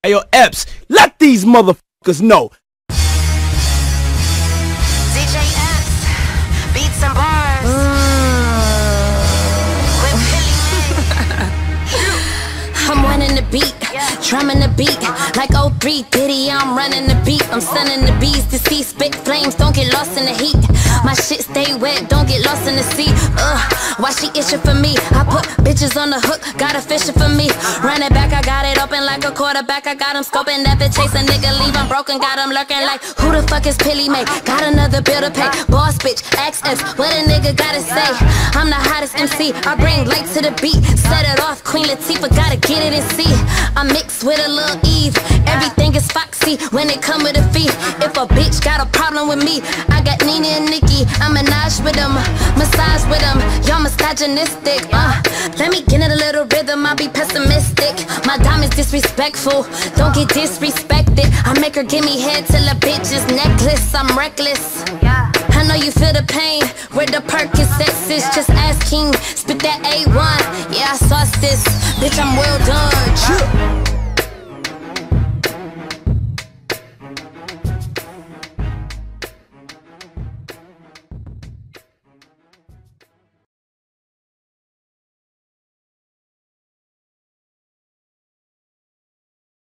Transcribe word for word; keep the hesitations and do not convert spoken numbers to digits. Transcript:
Hey, yo, Epps, let these motherfuckers know. D J Epps, beats and bars. Mm. With Billy May. I'm running the beat, drumming the beat. Like oh three Diddy, I'm running the beat. I'm sending the bees to see spit flames, don't get lost in the heat. My shit stay wet, don't get lost in the sea. Ugh, why she itching for me? I put bitches on the hook, got a fishing for me. Run it back, I got it open like a quarterback. I got him scoping that bitch, chase a nigga, leave him broken. Got him lurking like, who the fuck is Pilly May? Got another bill to pay. Boss bitch, X X, what a nigga gotta say? I'm the hottest M C, I bring light to the beat. Set it off, Queen Latifah, gotta get it and see. I'm mixed with a little Eve, everything is foxy when it come with a fee. If a bitch got a problem with me, I got Nina and Nicki. I'm Minaj with them, massage with them. Y'all misogynistic, uh let me get in a little rhythm, I'll be pessimistic. My diamonds disrespectful, don't get disrespected. I make her give me head till a bitch is necklace. I'm reckless, I know you feel the pain where the Percocets is. Just ask King, spit that A one. Yeah, I sauce this, bitch, I'm